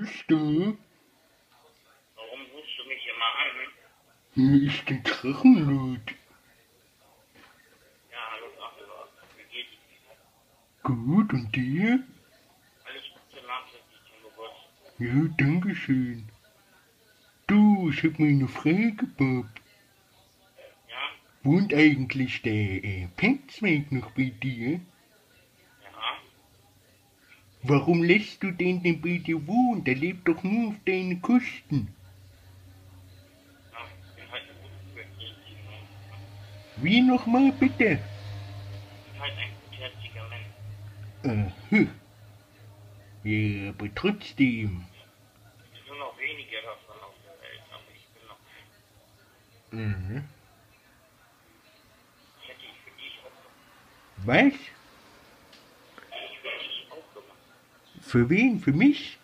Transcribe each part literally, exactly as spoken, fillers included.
ist da? Warum rufst du mich immer an? Hier ist ein Drachenlord. Ja, hallo Drache, wie geht's dir? Gut, und dir? Alles Gute nachträglich zum Geburtstag. Ja, danke schön. Du, ich hab mal eine Frage, Bob. Ja? Wohnt eigentlich der äh, Penzweig noch bei dir? Ja? Warum lässt du den denn bei dir wohnen? Der lebt doch nur auf deinen Kosten. Ja, ich bin halt ein gutherziger Mensch. Wie nochmal bitte? Ich bin halt ein gutherziger Mensch. Aha. Ja, aber trotzdem. Es sind noch wenige davon auf der Welt, aber ich bin noch Mhm. Ich hätte ich für dich auch gemacht. Was? Hätte ich für dich auch gemacht. Für wen? Für mich?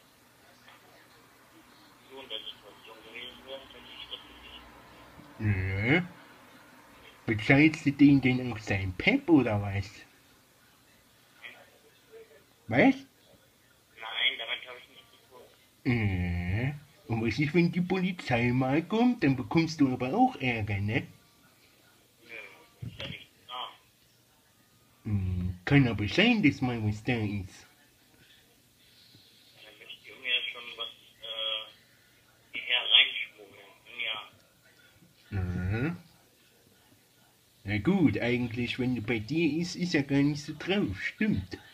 Wenn du in der Situation gewesen wärst, hätte ich das für dich gemacht. Ja. Bezahlst du den denn auch sein Pep oder was? Nein, Was? nein, damit habe ich nichts zu tun. Äh. Und was ist, wenn die Polizei mal kommt? Dann bekommst du aber auch Ärger, ne? Nö, ist ja nicht da. Hm, kann aber sein, dass mal was da ist. Dann müsst ihr mir schon was äh, hierher reinschmuggeln. Ja. Mhm. Na gut, eigentlich, wenn er bei dir ist, ist er gar nicht so drauf, stimmt.